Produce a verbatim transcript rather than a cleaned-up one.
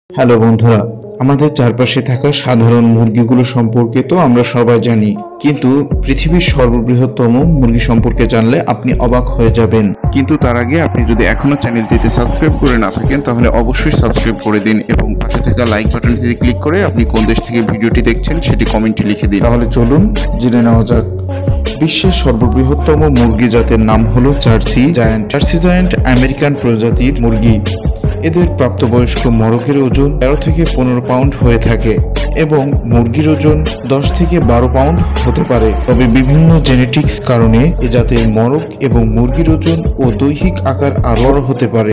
Hello বন্ধুরা, আমাদের চারপাশে থাকা সাধারণ মুরগিগুলো সম্পর্কে তো আমরা সবাই জানি, কিন্তু পৃথিবীর সর্ববৃহত্তম মুরগি সম্পর্কে জানলে আপনি অবাক হয়ে যাবেন। কিন্তু তার আগে আপনি যদি এখনো চ্যানেলটিতে সাবস্ক্রাইব করে না থাকেন তাহলে অবশ্যই সাবস্ক্রাইব করে দিন এবং পাশে থাকা লাইক বাটনটিতে ক্লিক করে আপনি কোন দেশ থেকে ভিডিওটি দেখছেন সেটি কমেন্টে লিখে দিন। তাহলে চলুন জেনে নেওয়া যাক। বিশ্বের সর্ববৃহত্তম মুরগি জাতের নাম হলো Jersey giant. Jersey giant American প্রজাতির মুরগি। এদের প্রাপ্তবয়স্ক মোরগের ওজন তেরো থেকে পনেরো পাউন্ড হয়ে থাকে এবং মুরগির ওজন দশ থেকে বারো পাউন্ড হতে পারে। তবে বিভিন্ন জেনেটিক্স কারণে এ জাতের মোরগ এবং মুরগির ওজন ও দৈহিক আকার আরও হতে পারে।